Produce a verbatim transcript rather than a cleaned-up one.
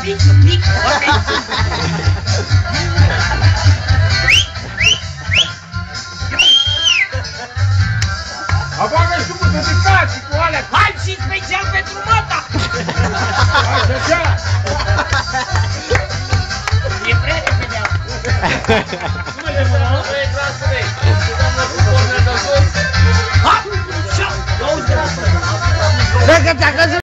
pică, pică, ok. Apagă și cu dedicații cu alea. Hai și special pentru mata! Așa, așa. E prea repede. Nu mergem mâna, nu? Nu e grasă, vei. Și doamnă cu pornea de jos. Ha! Și-au! douăzeci de la sută. Dacă ți-a căzut